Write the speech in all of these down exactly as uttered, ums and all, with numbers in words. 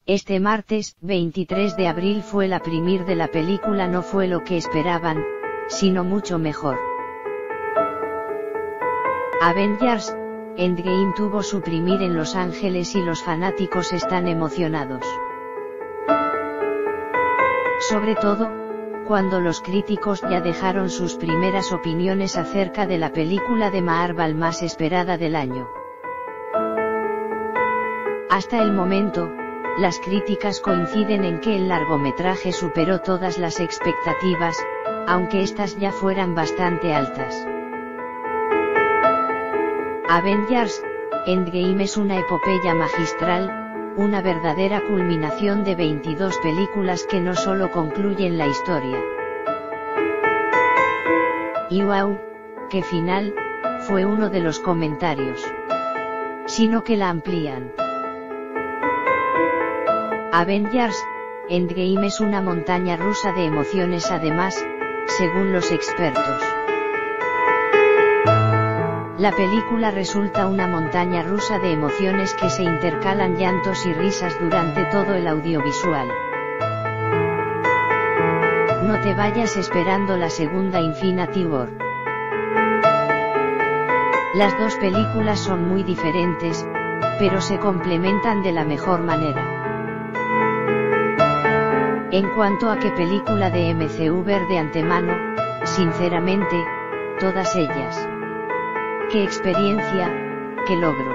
Este martes, veintitrés de abril, fue la premier de la película. No fue lo que esperaban, sino mucho mejor. Avengers Endgame tuvo su premier en Los Ángeles y los fanáticos están emocionados. Sobre todo, cuando los críticos ya dejaron sus primeras opiniones acerca de la película de Marvel más esperada del año. Hasta el momento, las críticas coinciden en que el largometraje superó todas las expectativas, aunque estas ya fueran bastante altas. Avengers Endgame es una epopeya magistral, una verdadera culminación de veintidós películas que no solo concluyen la historia. Y wow, qué final, fue uno de los comentarios. Sino que la amplían. Avengers Endgame es una montaña rusa de emociones además, según los expertos. La película resulta una montaña rusa de emociones que se intercalan llantos y risas durante todo el audiovisual. No te vayas esperando la segunda Infinity War. Las dos películas son muy diferentes, pero se complementan de la mejor manera. En cuanto a qué película de M C U ver de antemano, sinceramente, todas ellas. ¡Qué experiencia, qué logro!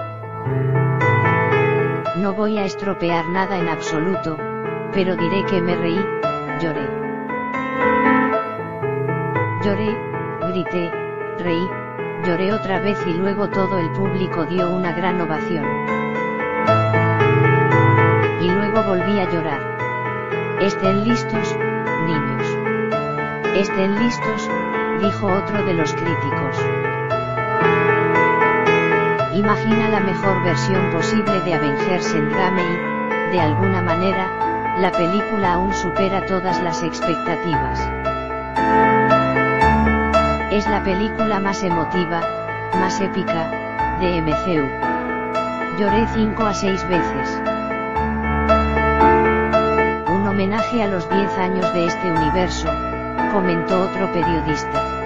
No voy a estropear nada en absoluto, pero diré que me reí, lloré. Lloré, grité, reí, lloré otra vez y luego todo el público dio una gran ovación. Y luego volví a llorar. Estén listos, niños. Estén listos, dijo otro de los críticos. Imagina la mejor versión posible de Avengers Endgame y, de alguna manera, la película aún supera todas las expectativas. Es la película más emotiva, más épica, de M C U. Lloré cinco a seis veces. Un homenaje a los diez años de este universo, comentó otro periodista.